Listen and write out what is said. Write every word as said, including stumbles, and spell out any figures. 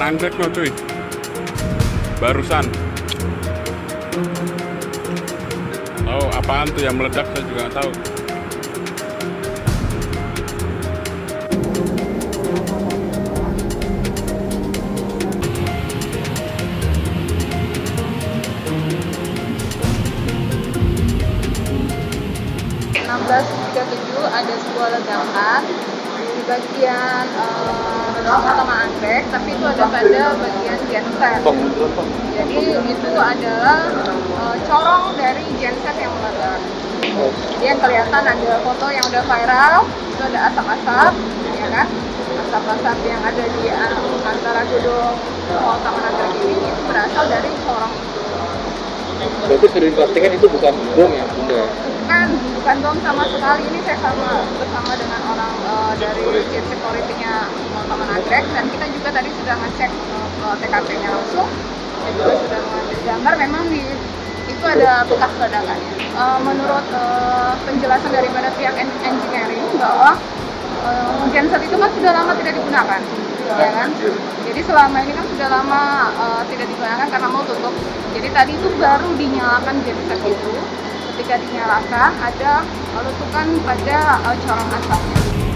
anggrek loh cuy. Barusan. Oh, apaan tuh yang meledak saya juga nggak tahu. enam belas tiga puluh tujuh ada sebuah ledakan di bagian utama anggrek, tapi itu ada pada bagian genset. Jadi itu adalah uh, corong dari genset yang meledak. Dia kelihatan ada foto yang udah viral, itu ada asap-asap, ya kan? Asap-asap yang ada di uh, antara gedung Mall Taman Anggrek ini itu berasal dari corong itu. Berarti sudah dipastikan itu bukan bom ya, Bunda? Bukan, bukan bom sama sekali. Ini saya sama bersama dengan orang uh, dari tim security-nya Mall Taman Anggrek, dan kita juga tadi sudah ngecek uh, ke T K P-nya langsung. Kita juga sudah mengambil gambar, memang di itu ada bekas ledakannya. Uh, menurut uh, penjelasan daripada pihak engineering bahwa uh, genset itu kan sudah lama tidak digunakan, ya kan? Jadi selama ini kan sudah lama uh, tidak digunakan karena mau tutup. Jadi tadi itu baru dinyalakan genset itu. Ketika dinyalakan ada letupan pada uh, corong asapnya.